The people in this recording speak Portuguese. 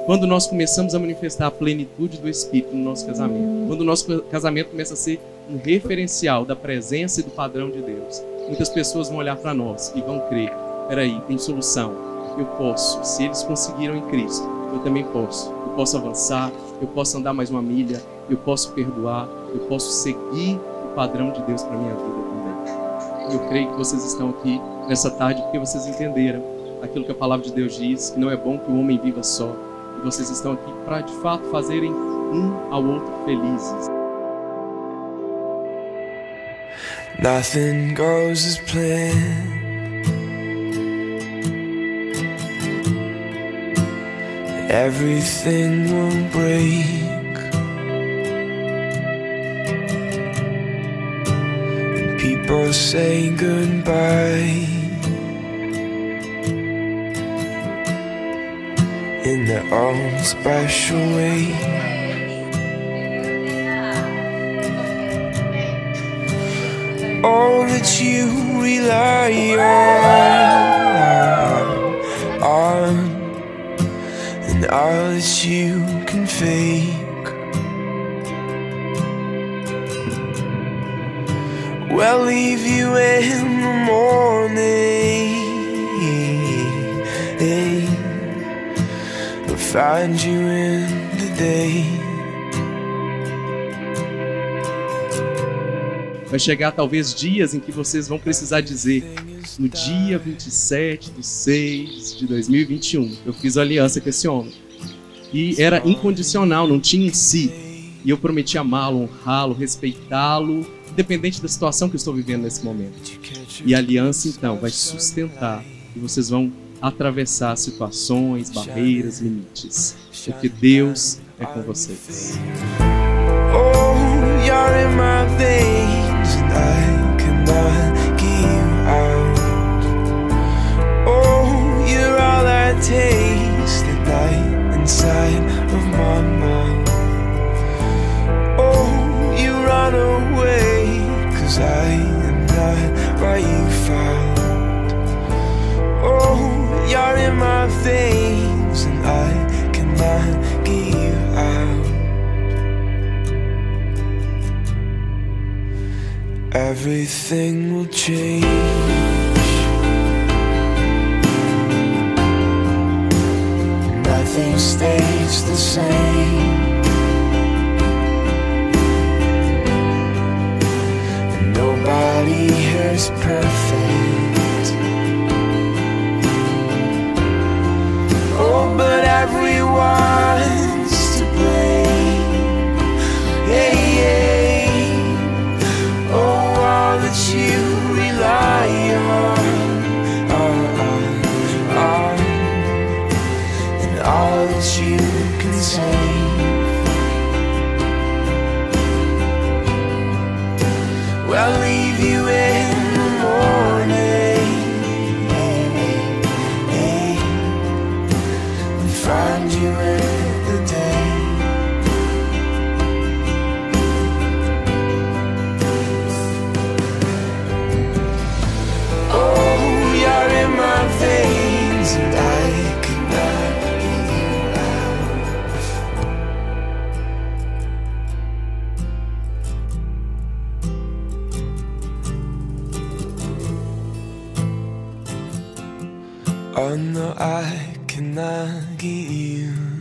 quando nós começamos a manifestar a plenitude do Espírito no nosso casamento, quando o nosso casamento começa a ser um referencial da presença e do padrão de Deus, muitas pessoas vão olhar para nós e vão crer: peraí, tem solução, eu posso, se eles conseguiram em Cristo, eu também posso. Eu posso avançar, eu posso andar mais uma milha, eu posso perdoar, eu posso seguir o padrão de Deus para a minha vida também. Eu creio que vocês estão aqui nessa tarde porque vocês entenderam aquilo que a palavra de Deus diz, que não é bom que o homem viva só. E vocês estão aqui para, de fato, fazerem um ao outro felizes. Nothing goes as planned. Everything will break, and people say goodbye in their own special way. All that you rely on and all that you can fake, will leave you in the morning, will find you in the day. Vai chegar talvez dias em que vocês vão precisar dizer: no dia 27/6/2021, eu fiz uma aliança com esse homem. E era incondicional, não tinha em si. E eu prometi amá-lo, honrá-lo, respeitá-lo, independente da situação que eu estou vivendo nesse momento. E a aliança, então, vai sustentar. E vocês vão atravessar situações, barreiras, limites. Porque Deus é com vocês. Oh, you're in my veins and I cannot get you out. Oh, you're all I taste at night inside of my mouth. Oh, you run away 'cause I am not what you found. Oh, you're in my veins and I cannot get you out. Everything will change. Nothing stays the same. And nobody here is perfect. Oh, but everyone's to blame. Hey, hey. Oh, all that you rely on, and all that you can say, will leave you in the morning, and find you in the day. Veins and I cannot get you out. Oh no, I cannot get you